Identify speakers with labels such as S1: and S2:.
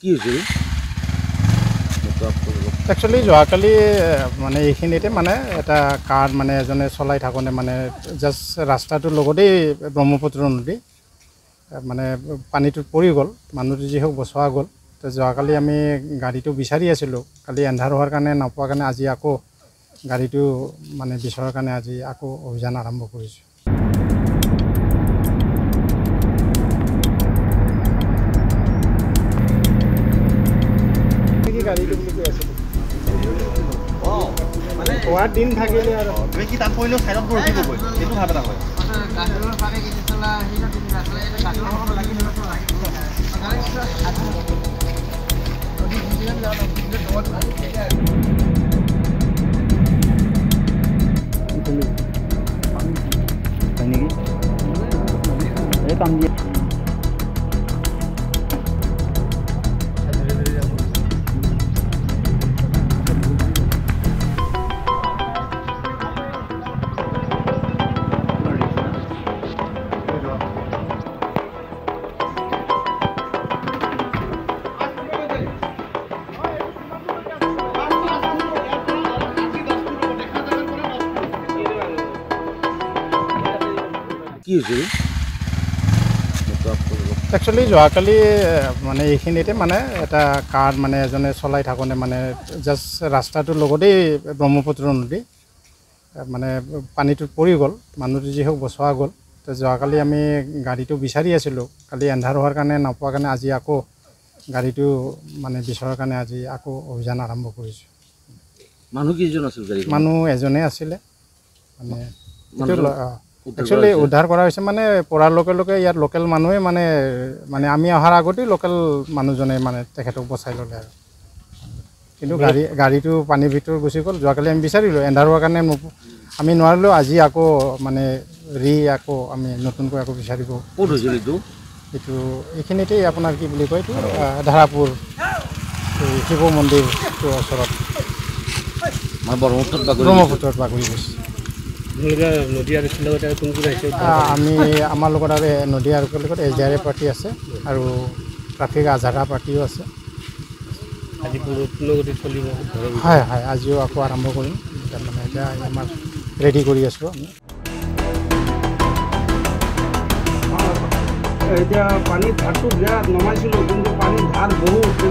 S1: হৈছিল
S2: একচুৱেলি যোৱাকালি মানে এইখিনিতে মানে এটা কাৰ মানে এজনে চলাই থাকোঁতে মানে জাষ্ট ৰাস্তাটোৰ লগতেই ব্ৰহ্মপুত্ৰ নদী মানে পানীটোত পৰি গ'ল, মানুহটো যি হওক বচোৱা গ'ল। তো যোৱাকালি আমি গাড়ীটো বিচাৰি আছিলোঁ, কালি এন্ধাৰ হোৱাৰ কাৰণে নাপোৱাৰ কাৰণে আজি আকৌ গাড়ীটো মানে বিচৰাৰ কাৰণে আজি আকৌ অভিযান আৰম্ভ কৰিছোঁ। গাড়ীটো বুলি কৈ আছিলোঁ হোৱাৰ দিন থাকিলে আৰু
S3: কি তাত পৰিলেও চাইডত ৰখি গ'ল সেইটো ভাৱ এটা হয়।
S1: কাম দিয়ে কি হৈছিল
S2: একচুৱেলি যোৱাকালি মানে এইখিনিতে মানে এটা কাৰ মানে এজনে চলাই থাকোঁতে মানে জাষ্ট ৰাস্তাটোৰ লগতেই ব্ৰহ্মপুত্ৰ নদী মানে পানীটোত পৰি গ'ল, মানুহটো যি হওক বচোৱা গ'ল। তো যোৱাকালি আমি গাড়ীটো বিচাৰি আছিলোঁ, কালি এন্ধাৰ হোৱাৰ কাৰণে নাপোৱাৰ কাৰণে আজি আকৌ গাড়ীটো মানে বিচৰাৰ কাৰণে আজি আকৌ অভিযান আৰম্ভ কৰিছোঁ।
S1: মানুহ কেইজন আছিল গাড়ী?
S2: মানুহ এজনে আছিলে মানে একচুৱেলি উদ্ধাৰ কৰা হৈছে মানে পৰাৰ লগে লগে ইয়াত লোকেল মানুহে মানে মানে আমি অহাৰ আগতেই লোকেল মানুহজনে মানে তেখেতক বচাই ল'লে আৰু কিন্তু গাড়ীটো পানীৰ ভিতৰত গুচি গ'ল। যোৱাকালি আমি বিচাৰিলোঁ, এন্ধাৰ হোৱাৰ কাৰণে আমি নোৱাৰিলোঁ, আজি আকৌ মানে আকৌ আমি নতুনকৈ আকৌ বিচাৰিব।
S1: ক'ত হৈছিল
S2: এইটো এইখিনিতেই আপোনাৰ কি বুলি কয় এইটো ধাৰাপুৰ শিৱ মন্দিৰটোৰ ওচৰত ব্ৰহ্মপুত্ৰত বাগৰি গৈছে। আমি আমাৰ লগত আৰু নদী আৰু লগত SDRF পাৰ্টি আছে আৰু ট্ৰাফিক আজাৰা পাৰ্টিও আছে। হয় হয়, আজিও আকৌ আৰম্ভ কৰিম, মানে এতিয়া আমাৰ ৰেডি কৰি আছোঁ আমি। এতিয়া পানীৰ ধাৰটো বিৰাট নমাইছিলোঁ, কিন্তু পানীৰ ধাৰ বহুত